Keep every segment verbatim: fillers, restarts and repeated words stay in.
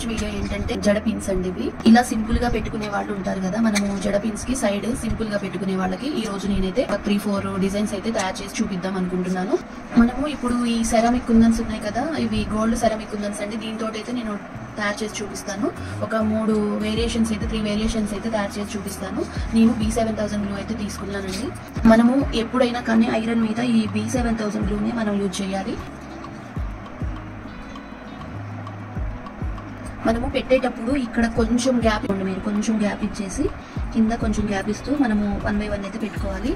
ఈరోజు వీడియో ఏంటంటే జడ పిన్స్ అండి. ఇవి ఇలా సింపుల్ గా పెట్టుకునే వాళ్ళు ఉంటారు కదా, మనము జడ పిన్స్ కి సైడ్ సింపుల్ గా పెట్టుకునే వాళ్ళకి ఈ రోజు నేనైతే ఒక త్రీ ఫోర్ డిజైన్స్ అయితే తయారు చేసి చూపిద్దాం అనుకుంటున్నాను. మనము ఇప్పుడు ఈ సెరామిక్ కుందన్స్ ఉన్నాయి కదా, ఇవి గోల్డ్ సెరామిక్ కుందన్స్ అండి. దీంతో అయితే నేను తయారు చేసి చూపిస్తాను. ఒక మూడు వేరియేషన్స్ అయితే త్రీ వేరియేషన్స్ అయితే తయారు చేసి చూపిస్తాను. నేను బీ సెవెన్ థౌసండ్ గ్లూ అయితే తీసుకున్నానండి. మనము ఎప్పుడైనా కానీ ఐరన్ మీద ఈ బీ సెవెన్ థౌసండ్ గ్లూని మనం యూజ్ చేయాలి. మనము పెట్టేటప్పుడు ఇక్కడ కొంచెం గ్యాప్ ఇవ్వండి, మీరు కొంచెం గ్యాప్ ఇచ్చేసి కింద కొంచెం గ్యాప్ ఇస్తూ మనము వన్ బై వన్ అయితే పెట్టుకోవాలి.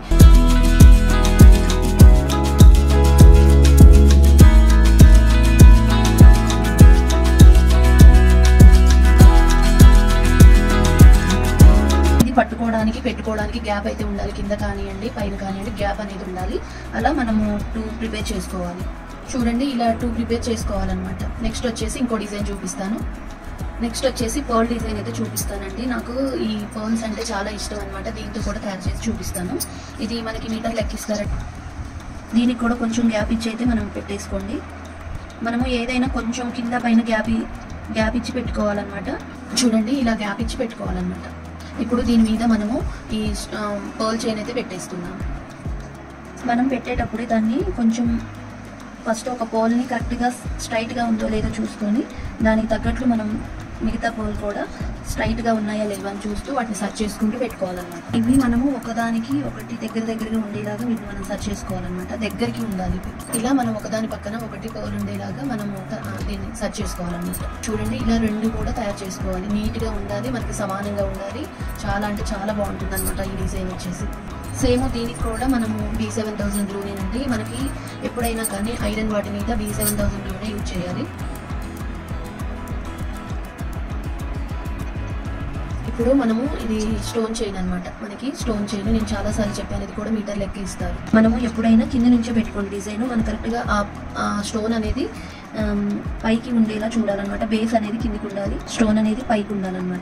ఇది పట్టుకోవడానికి పెట్టుకోవడానికి గ్యాప్ అయితే ఉండాలి, కింద కానివ్వండి పైన కానివ్వండి గ్యాప్ అనేది ఉండాలి. అలా మనము టూ ప్రిపేర్ చేసుకోవాలి. చూడండి, ఇలా టూ ప్రిపేర్ చేసుకోవాలన్నమాట. నెక్స్ట్ వచ్చేసి ఇంకో డిజైన్ చూపిస్తాను. నెక్స్ట్ వచ్చేసి పర్ల్ డిజైన్ అయితే చూపిస్తానండి. నాకు ఈ పర్ల్స్ అంటే చాలా ఇష్టం అనమాట. దీంతో కూడా తయారు చేసి చూపిస్తాను. ఇది మనకి మీటర్ లెక్కిస్తారు. దీనికి కూడా కొంచెం గ్యాప్ ఇచ్చి అయితే మనం పెట్టేసుకోండి. మనము ఏదైనా కొంచెం కింద పైన గ్యాప్ గ్యాప్ ఇచ్చి పెట్టుకోవాలన్నమాట. చూడండి, ఇలా గ్యాప్ ఇచ్చి పెట్టుకోవాలన్నమాట. ఇప్పుడు దీని మీద మనము ఈ పర్ల్ చైన్ అయితే పెట్టేస్తున్నాము. మనం పెట్టేటప్పుడు దాన్ని కొంచెం ఫస్ట్ ఒక పోల్ని కరెక్ట్గా స్ట్రైట్గా ఉందో లేదో చూసుకొని దానికి తగ్గట్లు మనం మిగతా పోల్ కూడా స్ట్రైట్గా ఉన్నాయా లేవా అని చూస్తూ వాటిని సర్చ్ చేసుకుంటూ పెట్టుకోవాలన్నమాట. ఇవి మనము ఒకదానికి ఒకటి దగ్గర దగ్గరగా ఉండేలాగా వీటిని మనం సర్చ్ చేసుకోవాలన్నమాట. దగ్గరికి ఉండాలి. ఇలా మనం ఒకదాని పక్కన ఒకటి పోల్ ఉండేలాగా మనము దీన్ని సర్చ్ చేసుకోవాలన్నమాట. చూడండి, ఇలా రెండు కూడా తయారు చేసుకోవాలి. నీట్గా ఉండాలి, మనకి సమానంగా ఉండాలి. చాలా అంటే చాలా బాగుంటుంది అనమాట ఈ డిజైన్ వచ్చేసి. సేమ్ దీనికి కూడా మనము బీ సెవెన్ థౌసండ్ గ్లూనేనండి. మనకి ఎప్పుడైనా కానీ ఐరన్ వాటి మీద బీ సెవెన్ థౌసండ్ గ్లూనే యూజ్ చేయాలి. ఇప్పుడు మనము ఇది స్టోన్ చైన్ అనమాట. మనకి స్టోన్ చైన్ నేను చాలాసార్లు చెప్పాను, ఇది కూడా మీటర్ లెక్క ఇస్తారు. మనము ఎప్పుడైనా కింద నుంచే పెట్టుకోండి డిజైన్. మనం కరెక్ట్గా ఆ స్టోన్ అనేది పైకి ఉండేలా చూడాలన్నమాట. బేస్ అనేది కిందికి ఉండాలి, స్టోన్ అనేది పైకి ఉండాలన్నమాట.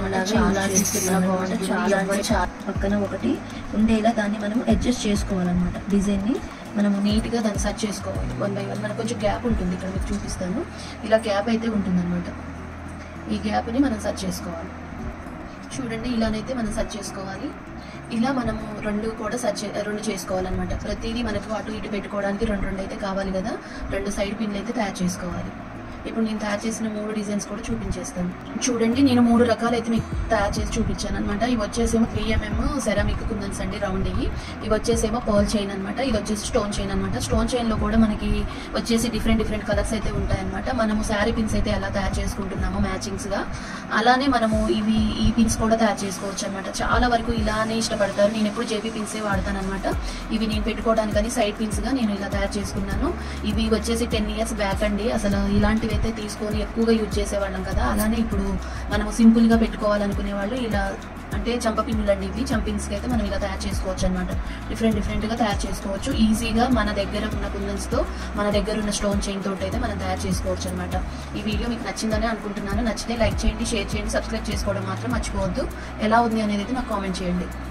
పక్కన ఒకటి ఉండేలా దాన్ని మనం అడ్జస్ట్ చేసుకోవాలన్నమాట. డిజైన్ని మనము నీట్గా దాన్ని సెట్ చేసుకోవాలి వన్ బై వన్. మనకు కొంచెం గ్యాప్ ఉంటుంది, ఇక్కడ మీకు చూపిస్తాను. ఇలా గ్యాప్ అయితే ఉంటుంది అనమాట. ఈ గ్యాప్ని మనం సెట్ చేసుకోవాలి. చూడండి, ఇలానైతే మనం సెర్చ్ చేసుకోవాలి. ఇలా మనము రెండు కూడా సెర్చ్ రెండు చేసుకోవాలన్నమాట. ప్రతిదీ మనకు అటు ఇటు పెట్టుకోవడానికి రెండు రెండు అయితే కావాలి కదా, రెండు సైడ్ పిన్లు అయితే తయారు చేసుకోవాలి. ఇప్పుడు నేను తయారు చేసిన మూడు డిజైన్స్ కూడా చూపించేస్తాను. చూడండి, నేను మూడు రకాలు అయితే మీకు తయారు చేసి చూపించాను అనమాట. ఇవి వచ్చేసేమో త్రీ ఎంఎం సెరామిక్ కుందన్స్ అండి, రౌండ్ ఇవి. ఇవి వచ్చేసేమో పర్ల్ చైన్ అనమాట. ఇది వచ్చేసి స్టోన్ చైన్ అనమాట. స్టోన్ చైన్లో కూడా మనకి వచ్చేసి డిఫరెంట్ డిఫరెంట్ కలర్స్ అయితే ఉంటాయన్నమాట. మనము శారీ పిన్స్ అయితే ఎలా తయారు చేసుకుంటున్నామో మ్యాచింగ్స్గా, అలానే మనము ఇవి ఈ పిన్స్ కూడా తయారు చేసుకోవచ్చు అనమాట. చాలా వరకు ఇలానే ఇష్టపడతారు. నేను ఎప్పుడు జేబీ పిన్సే వాడతాను అనమాట. ఇవి నేను పెట్టుకోవడానికని సైడ్ పిన్స్గా నేను ఇలా తయారు చేసుకున్నాను. ఇవి వచ్చేసి టెన్ ఇయర్స్ బ్యాక్ అండి. అసలు ఇలాంటి అయితే తీసుకొని ఎక్కువగా యూజ్ చేసేవాళ్ళం కదా. అలానే ఇప్పుడు మనము సింపుల్గా పెట్టుకోవాలనుకునే వాళ్ళు ఇలా అంటే చంప పిన్నులు అండి. ఇవి చంపిన్స్కి అయితే మనం ఇలా తయారు చేసుకోవచ్చు అనమాట. డిఫరెంట్ డిఫరెంట్గా తయారు చేసుకోవచ్చు ఈజీగా. మన దగ్గర ఉన్న కుందన్స్తో, మన దగ్గర ఉన్న స్టోన్ చైన్ తోటి అయితే మనం తయారు చేసుకోవచ్చు అనమాట. ఈ వీడియో మీకు నచ్చిందని అనుకుంటున్నాను. నచ్చితే లైక్ చేయండి, షేర్ చేయండి, సబ్స్క్రైబ్ చేసుకోవడం మాత్రం మర్చిపోవద్దు. ఎలా ఉంది అనేది అయితే నాకు కామెంట్ చేయండి.